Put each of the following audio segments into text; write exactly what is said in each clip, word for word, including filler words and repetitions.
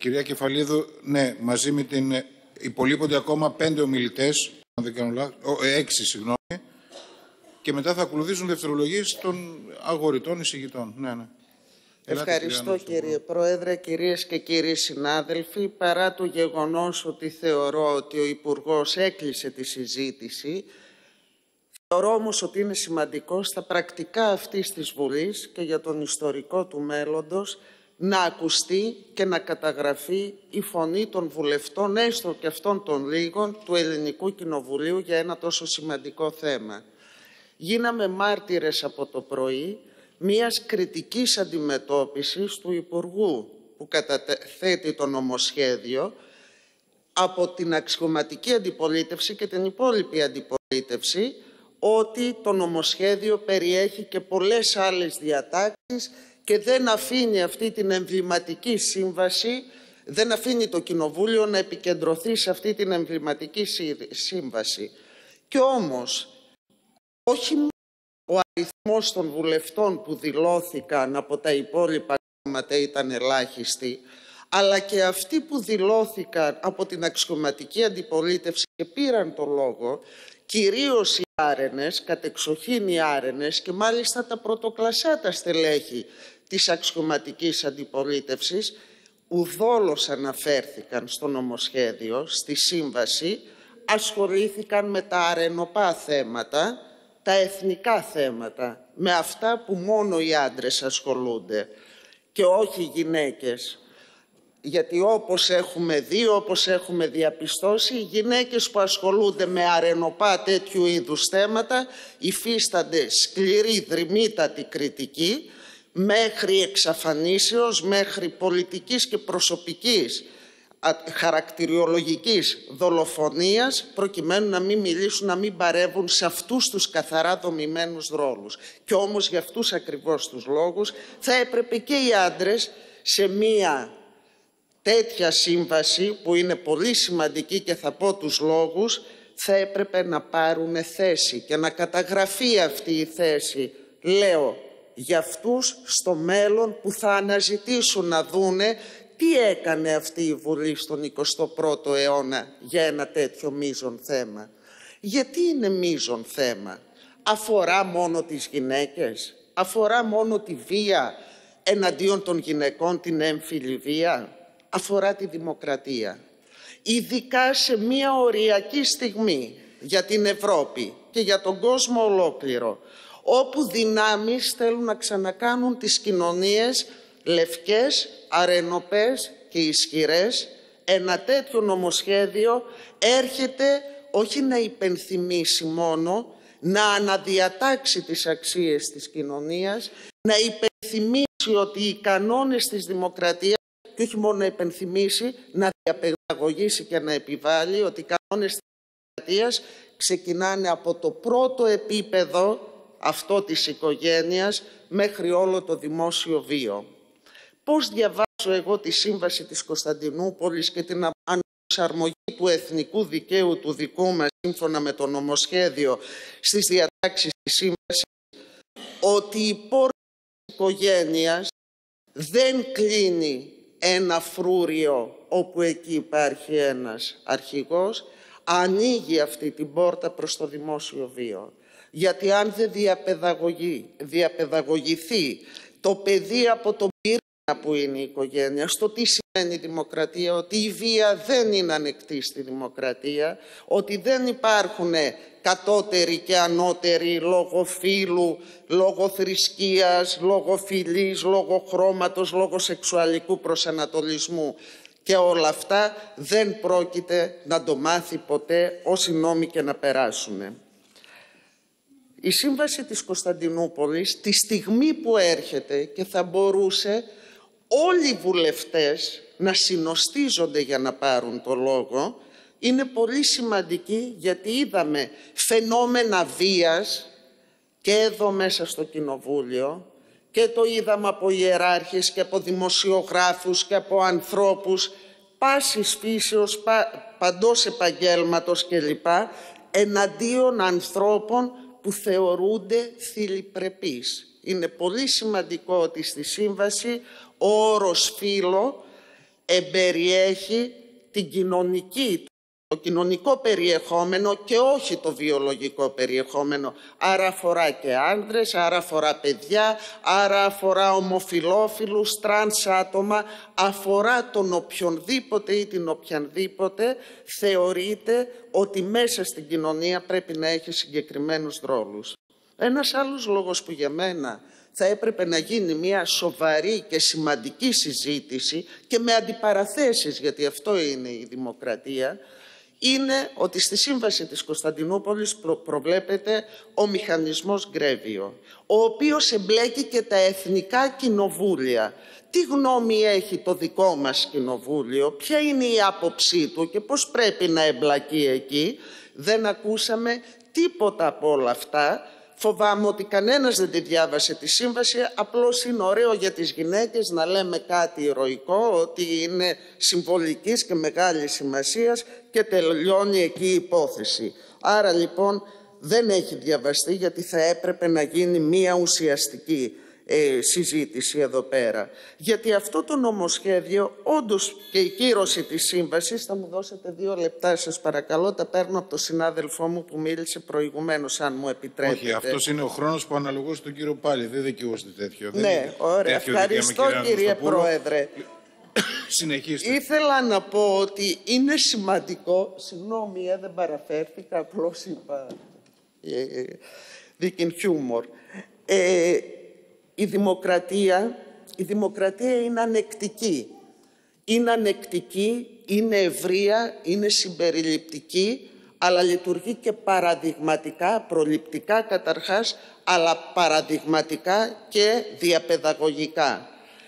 Κυρία Κεφαλίδου, ναι, μαζί με την... Υπολείπονται ακόμα πέντε ομιλητές, αν δεν κάνω λάθος, έξι, συγγνώμη, και μετά θα ακολουθήσουν δευτερολογίες των αγορητών εισηγητών. Ναι, ναι. Ευχαριστώ, Ελάτε, κύριε, κύριε Πρόεδρε, κυρίες και κύριοι συνάδελφοι. Παρά το γεγονός ότι θεωρώ ότι ο Υπουργός έκλεισε τη συζήτηση, θεωρώ όμως ότι είναι σημαντικό στα πρακτικά αυτής της Βουλής και για τον ιστορικό του μέλλοντος να ακουστεί και να καταγραφεί η φωνή των βουλευτών, έστω και αυτών των λίγων, του Ελληνικού Κοινοβουλίου για ένα τόσο σημαντικό θέμα. Γίναμε μάρτυρες από το πρωί μιας κριτικής αντιμετώπισης του Υπουργού που καταθέτει το νομοσχέδιο από την αξιωματική αντιπολίτευση και την υπόλοιπη αντιπολίτευση, ότι το νομοσχέδιο περιέχει και πολλές άλλες διατάξεις και δεν αφήνει αυτή την εμβληματική σύμβαση, δεν αφήνει το Κοινοβούλιο να επικεντρωθεί σε αυτή την εμβληματική σύμβαση. Και όμως, όχι μόνο ο αριθμός των βουλευτών που δηλώθηκαν από τα υπόλοιπα κόμματα ήταν ελάχιστοι, αλλά και αυτοί που δηλώθηκαν από την αξιωματική αντιπολίτευση και πήραν το λόγο, κυρίως οι άρενες, κατεξοχήν οι άρενες και μάλιστα τα πρωτοκλασσάτα στελέχη της αξιωματικής αντιπολίτευσης, ουδόλως αναφέρθηκαν στο νομοσχέδιο, στη σύμβαση, ασχολήθηκαν με τα αρενοπά θέματα, τα εθνικά θέματα, με αυτά που μόνο οι άντρες ασχολούνται και όχι οι γυναίκες. Γιατί όπως έχουμε δει, όπως έχουμε διαπιστώσει, οι γυναίκες που ασχολούνται με αρενοπά τέτοιου είδους θέματα υφίστανται σκληρή, δρυμύτατη κριτική, μέχρι εξαφανίσεως, μέχρι πολιτικής και προσωπικής χαρακτηριολογικής δολοφονίας, προκειμένου να μην μιλήσουν, να μην παρεύουν σε αυτούς τους καθαρά δομημένους ρόλους. Και όμως για αυτούς ακριβώς τους λόγους θα έπρεπε και οι άντρες σε μία τέτοια σύμβαση που είναι πολύ σημαντική και θα πω τους λόγους, θα έπρεπε να πάρουν θέση και να καταγραφεί αυτή η θέση, λέω, για αυτούς στο μέλλον που θα αναζητήσουν να δούνε τι έκανε αυτή η Βουλή στον εικοστό πρώτο αιώνα για ένα τέτοιο μείζον θέμα. Γιατί είναι μείζον θέμα? Αφορά μόνο τις γυναίκες? Αφορά μόνο τη βία εναντίον των γυναικών, την έμφυλη βία? Αφορά τη δημοκρατία. Ειδικά σε μια οριακή στιγμή για την Ευρώπη και για τον κόσμο ολόκληρο, όπου δυνάμεις θέλουν να ξανακάνουν τις κοινωνίες λευκές, αρενοπές και ισχυρές, ένα τέτοιο νομοσχέδιο έρχεται όχι να υπενθυμίσει μόνο, να αναδιατάξει τις αξίες της κοινωνίας, να υπενθυμίσει ότι οι κανόνες της δημοκρατίας, και όχι μόνο να υπενθυμίσει, να διαπαιδαγωγήσει και να επιβάλλει ότι οι κανόνες της δημοκρατίας ξεκινάνε από το πρώτο επίπεδο, αυτό της οικογένειας, μέχρι όλο το δημόσιο βίο. Πώς διαβάζω εγώ τη Σύμβαση της Κωνσταντινούπολης και την αναπροσαρμογή του εθνικού δικαίου του δικού μας σύμφωνα με το νομοσχέδιο στις διατάξεις της Σύμβασης, ότι η πόρτα της οικογένειας δεν κλείνει ένα φρούριο όπου εκεί υπάρχει ένας αρχηγός, ανοίγει αυτή την πόρτα προς το δημόσιο βίο. Γιατί αν δεν διαπαιδαγωγεί, διαπαιδαγωγηθεί το παιδί από τον πυρήνα που είναι η οικογένεια, στο τι σημαίνει δημοκρατία, ότι η βία δεν είναι ανεκτή στη δημοκρατία, ότι δεν υπάρχουν κατώτεροι και ανώτεροι λόγω φύλου, λόγω θρησκείας, λόγω φυλής, λόγω χρώματος, λόγω σεξουαλικού προσανατολισμού, και όλα αυτά δεν πρόκειται να το μάθει ποτέ όσοι νόμοι και να περάσουν. Η Σύμβαση της Κωνσταντινούπολης, τη στιγμή που έρχεται και θα μπορούσε όλοι οι βουλευτές να συνοστίζονται για να πάρουν το λόγο, είναι πολύ σημαντική, γιατί είδαμε φαινόμενα βίας και εδώ μέσα στο Κοινοβούλιο, και το είδαμε από ιεράρχες και από δημοσιογράφους και από ανθρώπους πάσης φύσεως, πα, παντός επαγγέλματος κλπ, εναντίον ανθρώπων που θεωρούνται θηλυπρεπείς. Είναι πολύ σημαντικό ότι στη Σύμβαση ο όρος φύλο εμπεριέχει την κοινωνική, το κοινωνικό περιεχόμενο και όχι το βιολογικό περιεχόμενο. Άρα αφορά και άνδρες, άρα αφορά παιδιά, άρα αφορά ομοφυλόφιλους, τρανς άτομα, αφορά τον οποιονδήποτε ή την οποιανδήποτε θεωρείται ότι μέσα στην κοινωνία πρέπει να έχει συγκεκριμένους ρόλους. Ένας άλλος λόγος που για μένα θα έπρεπε να γίνει μια σοβαρή και σημαντική συζήτηση και με αντιπαραθέσεις, γιατί αυτό είναι η δημοκρατία, είναι ότι στη Σύμβαση της Κωνσταντινούπολης προ- προβλέπεται ο μηχανισμός Γκρέβιο, ο οποίος εμπλέκει και τα εθνικά κοινοβούλια. Τι γνώμη έχει το δικό μας κοινοβούλιο, ποια είναι η άποψή του και πώς πρέπει να εμπλακεί εκεί. Δεν ακούσαμε τίποτα από όλα αυτά. Φοβάμαι ότι κανένας δεν τη διάβασε τη σύμβαση, απλώς είναι ωραίο για τις γυναίκες να λέμε κάτι ηρωικό, ότι είναι συμβολικής και μεγάλης σημασίας και τελειώνει εκεί η υπόθεση. Άρα λοιπόν δεν έχει διαβαστεί, γιατί θα έπρεπε να γίνει μία ουσιαστική ε, συζήτηση εδώ πέρα. Γιατί αυτό το νομοσχέδιο, όντως και η κύρωση της σύμβασης, θα μου δώσετε δύο λεπτά σας παρακαλώ, τα παίρνω από τον συνάδελφό μου που μίλησε προηγουμένως, αν μου επιτρέπετε. Όχι, αυτός είναι ο χρόνος που αναλογώ στον κύριο Πάλι, δεν δικαιούστε τέτοιο. Ναι, δεν ωραία, τέτοιο ευχαριστώ κύριε Πρόεδρε. Συνεχίστε. Ήθελα να πω ότι είναι σημαντικό, συγγνώμη ε, δεν παραφέρθηκα, απλώς είπα ε, δίκιν χιούμορ. Ε, η δημοκρατία, η δημοκρατία είναι ανεκτική. Είναι ανεκτική, είναι ευρεία, είναι συμπεριληπτική, αλλά λειτουργεί και παραδειγματικά, προληπτικά καταρχάς, αλλά παραδειγματικά και διαπαιδαγωγικά.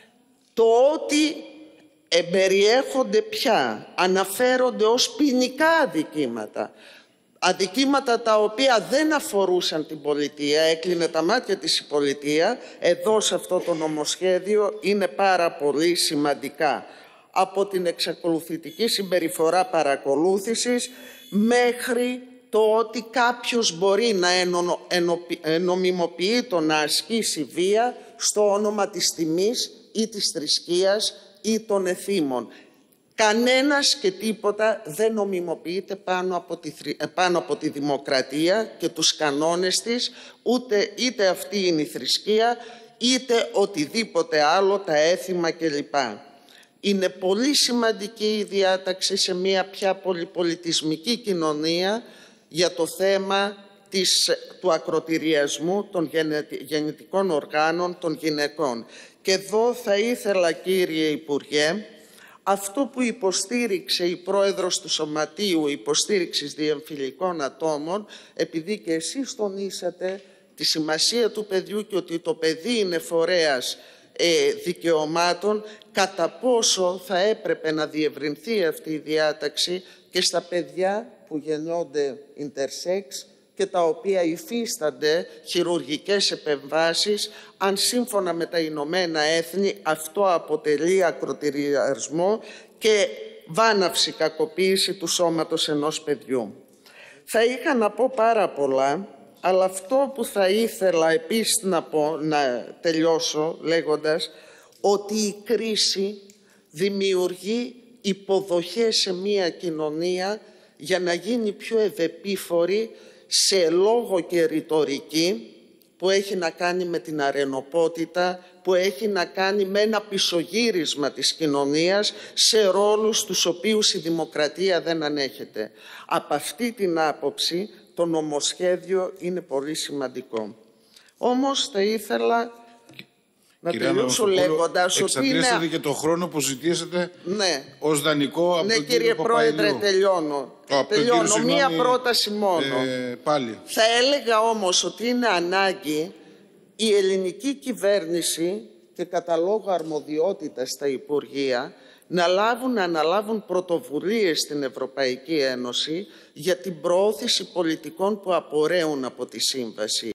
Το ότι εμπεριέχονται πια, αναφέρονται ως ποινικά αδικήματα, αδικήματα τα οποία δεν αφορούσαν την πολιτεία, έκλεινε τα μάτια της η πολιτεία, εδώ σε αυτό το νομοσχέδιο είναι πάρα πολύ σημαντικά. Από την εξακολουθητική συμπεριφορά παρακολούθησης μέχρι το ότι κάποιος μπορεί να ενο, ενο, νομιμοποιεί το να ασκήσει βία στο όνομα της τιμής ή της θρησκείας ή των εθήμων. Κανένας και τίποτα δεν νομιμοποιείται πάνω από, τη, πάνω από τη δημοκρατία και τους κανόνες της, ούτε, είτε αυτή είναι η θρησκεία, είτε οτιδήποτε άλλο, τα έθιμα κλπ. Είναι πολύ σημαντική η διάταξη σε μια πια πολυπολιτισμική κοινωνία για το θέμα της, του ακροτηριασμού των γεννητικών οργάνων των γυναικών. Και εδώ θα ήθελα, κύριε Υπουργέ, αυτό που υποστήριξε η πρόεδρος του Σωματείου Υποστήριξης Διεμφυλικών Ατόμων, επειδή και εσείς τονίσατε τη σημασία του παιδιού και ότι το παιδί είναι φορέας ε, δικαιωμάτων, κατά πόσο θα έπρεπε να διευρυνθεί αυτή η διάταξη και στα παιδιά που γεννιόνται intersex και τα οποία υφίστανται χειρουργικές επεμβάσεις, αν σύμφωνα με τα Ηνωμένα Έθνη αυτό αποτελεί ακροτηριασμό και βάναυση κακοποίηση του σώματος ενός παιδιού. Θα είχα να πω πάρα πολλά, αλλά αυτό που θα ήθελα επίσης να πω, να τελειώσω λέγοντας ότι η κρίση δημιουργεί υποδοχές σε μία κοινωνία για να γίνει πιο ευεπίφορη σε λόγο και ρητορική που έχει να κάνει με την αρενοπότητα, που έχει να κάνει με ένα πισωγύρισμα της κοινωνίας σε ρόλους τους οποίους η δημοκρατία δεν ανέχεται. Από αυτή την άποψη το νομοσχέδιο είναι πολύ σημαντικό. Όμως θα ήθελα να τελειώσω λέγοντας ότι είναι... Εξαντλήσατε και το χρόνο που ζητήσατε ναι. ως δανεικό από ναι, τον κύριε κύριο Πρόεδρε, Παπαϊλιού. τελειώνω. Oh, τελειώνω. κύριο, Μία συγγνώμη, πρόταση μόνο. Ε, πάλι. Θα έλεγα όμως ότι είναι ανάγκη η ελληνική κυβέρνηση και κατά λόγω αρμοδιότητας στα Υπουργεία να λάβουν, να αναλάβουν πρωτοβουλίες στην Ευρωπαϊκή Ένωση για την προώθηση πολιτικών που απορρέουν από τη Σύμβαση.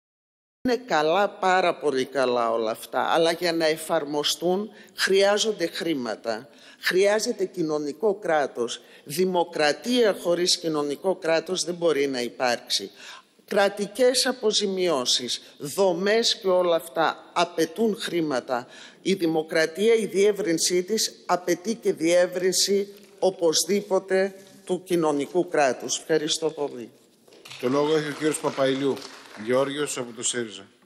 Είναι καλά, πάρα πολύ καλά όλα αυτά, αλλά για να εφαρμοστούν χρειάζονται χρήματα. Χρειάζεται κοινωνικό κράτος. Δημοκρατία χωρίς κοινωνικό κράτος δεν μπορεί να υπάρξει. Κρατικές αποζημιώσεις, δομές και όλα αυτά απαιτούν χρήματα. Η δημοκρατία, η διεύρυνσή της απαιτεί και διεύρυνση οπωσδήποτε του κοινωνικού κράτους. Ευχαριστώ πολύ. Το λόγο έχει ο κύριος Παπαϊλιού, Γεώργιος από το ΣΥΡΙΖΑ.